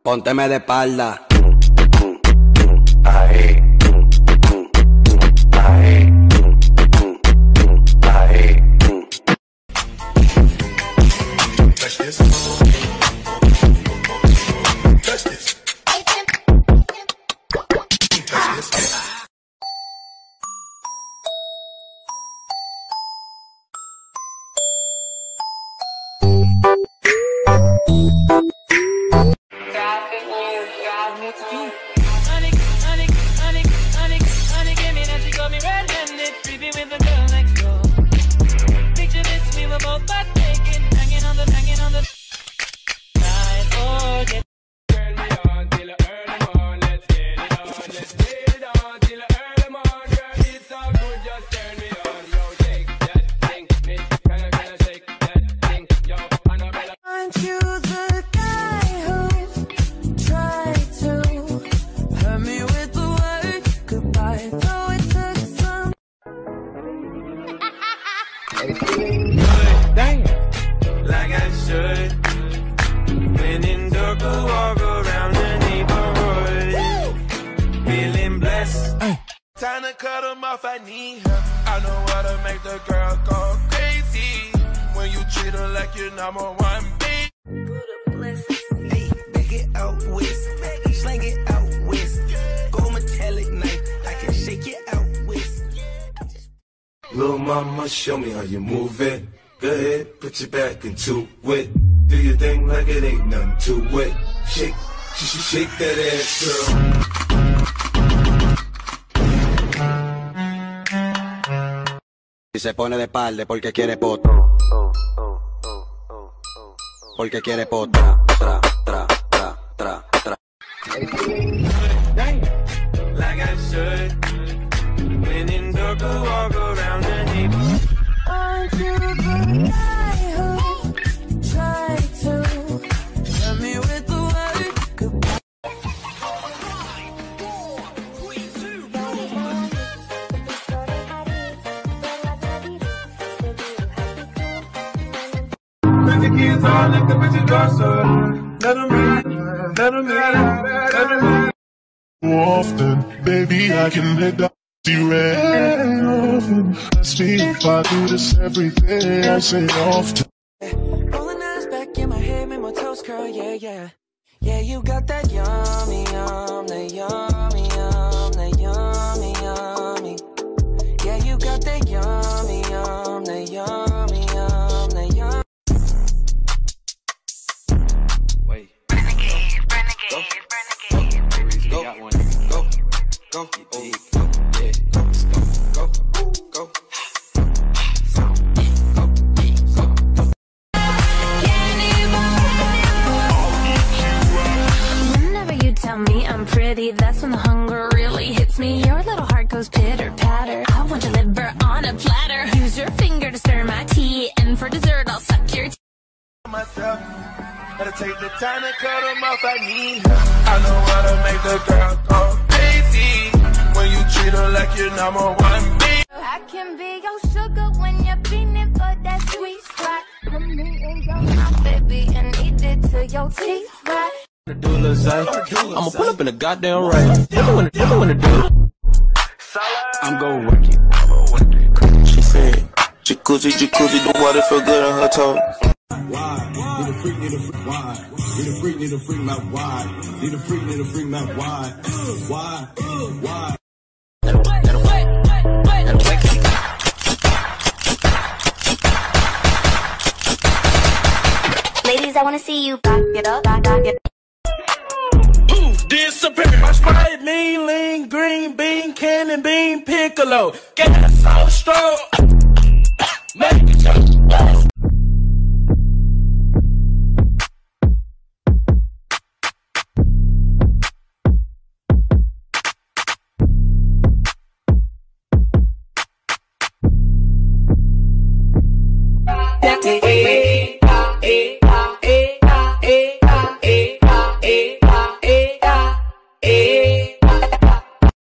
Pónteme de espalda. Ahí. Ahí. Ahí. Touch this. Touch this. Touch this. Damn. Like I should. When in dark, I walk around the neighborhood. Feeling blessed. Time to cut them off, I need her. I know how to make the girl go crazy. When you treat her like your number one beat. Hey, back it out west. Slang it out west. Go metallic knife. I can shake it out west. Little mama, show me how you move it. Go ahead, put your back into it. Do your thing like it ain't nothing to it. Shake, shake that ass, girl. Y se pone de espalda porque quiere poto. Porque quiere poto. Tra, tra, tra, tra, tra. Like I should. When in dark, I walk around the neighborhood. Aren't you the guy who tried to hurt me with the word goodbye? Put the kids on like the bitches also. Let them in, let them in, let them in. Often, baby, I can let down you red often. See if I do this every day, I say often. Rolling eyes back in my head, make my toes curl, yeah, yeah. Yeah, you got that yummy, yum, that yummy, yum, that yummy, yummy. Yeah, you got that yummy, yum, that yummy, yum, that yum. Wait. Renegade, renegade, renegade. Go. Got one. Go. Go. Oh. Yeah. Go. Go. Whenever you tell me I'm pretty, that's when the hunger really hits me. Your little heart goes pitter patter. I want your liver on a platter. Use your finger to stir my tea, and for dessert I'll suck your teeth. Myself. Gotta take the time to cut them off, I need her. I know how to make the girl go crazy. When you treat her like your number one beat. I can be your sugar when you're feeling for that sweet spot. Put me in your mouth, baby, and eat it till your teeth rot. I'ma pull up in a goddamn rain. Tell me when to do it. I'm gon' work it. She said, jacuzzi, jacuzzi, the water feel good on her toes. Why? Need a freak, need a freak, why? Need a freak, need a freak, not why? Need a freak, need a freak, not why? Why? Why? Ladies, I wanna see you back it up, back it up. Disappear. My Sprite, mean, lean, green bean, cannon bean, piccolo. Gas so strong. Make it so.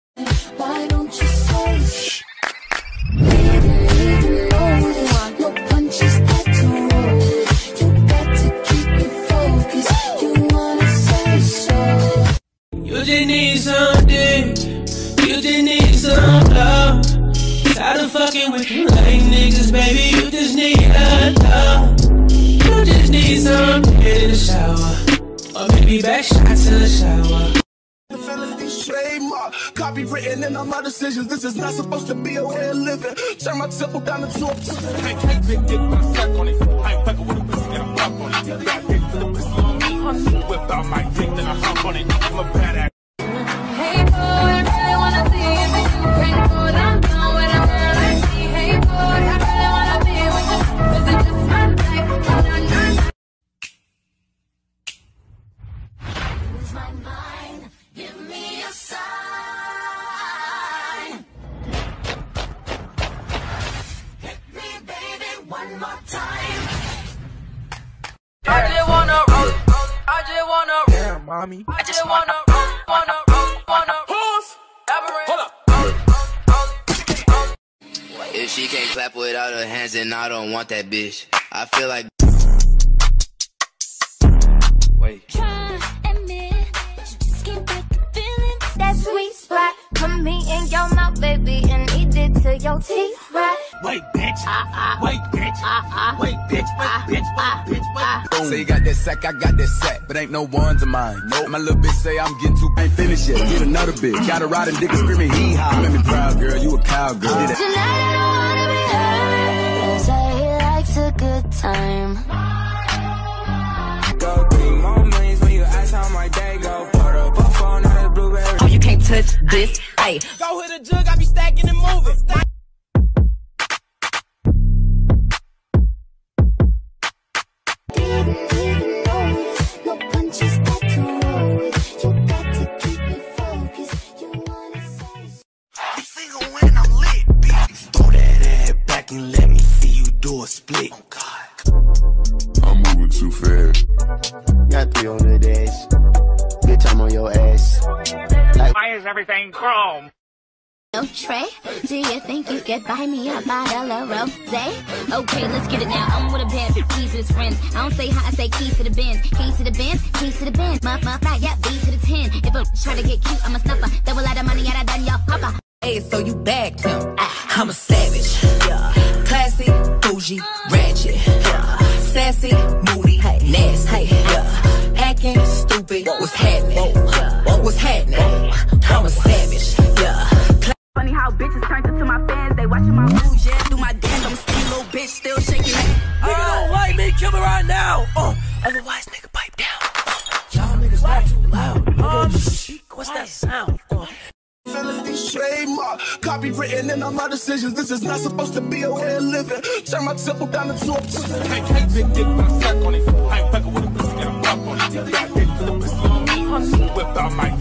Why don't you say, even though you want nobody? just need some dick. You just need some love. Tired of fucking with you lame niggas, baby. You just need a love. You just need some dick in the shower. Or maybe back shots in the shower. Trademark, copywritten in all my decisions. This is not supposed to be a way of living. Turn my temple down into a prison. I can't big dick, but I suck on it. I ain't fucking with a pussy, get a pop on it. Got dick for the pussy on me. Whip out my dick, then I hop on it. I'm a badass. Hey boy, I really wanna see if you can go down with a girl like me. Hey boy, I really wanna be with you. Cause it's just my type. Lose my mind, give me a sign. Hit me, baby, one more time. I just wanna roll. I just wanna roll. Damn, mommy. I just wanna Pause. Hold up. If she can't clap without her hands, then I don't want that bitch. I feel like. Wait. try admit that you just can't get the feeling. That sweet spot, put me in your mouth, baby, and eat it till your teeth rot. Wait, bitch. Wait, bitch. Wait, bitch. Wait, bitch. Wait, bitch. Wait. Say you got that sack, I got that sack, but ain't no ones of mine. Nope. My little bitch say I'm getting too. Ain't finished yet. Get another bitch. Got a riding dick and screaming hee haw. Make me proud, girl. You a cowgirl. Tonight I don't wanna be hurt, 'cause he likes a good time. Go 3 more millions when you ask how my day go. Put up a phone out of blueberry. Oh, you can't touch this. Hey, Go hit a jug, I be stacking and moving. No punches got to roll with. You got to keep it focused. You wanna say I'm single when I'm lit, bitch. Throw that ass back and let me see you do a split. Oh God. I'm moving too fast. Got 300 days. Bitch, I'm on your ass. Why is everything chrome? no Trey, do you think you could buy me a bottle of rosé? Okay, let's get it now. I'm with a band, keys to his friends. I don't say hi, I say keys to the Benz. Keys to the Benz, keys to the Benz. Muff, right, yeah, B to the 10. If a try to get cute, I'm a snuffer. Double lot of money, I done your papa. Hey, so you bag pimp. I'm a savage. Yeah. Classy, bougie, ratchet. Yeah. Sassy, moody, nasty. Yeah. Acting stupid. What's happening? What's happening? I'm a savage. Yeah. Funny how bitches turned into my fans. They watching my moves, yeah, do my dance. I'm a skinny little bitch, still shaking it. Nigga don't like me, kill me right now. Otherwise, nigga, pipe down. Y'all niggas not too loud. What's that sound? Felony trademark, copywritten in all my decisions. This is not supposed to be a way of living. Turn my temple down into a prison. I can't big dick, but I suck on it. I ain't fucking with a pussy, get a pop on it. Got dick for the pussy on me. Whip out my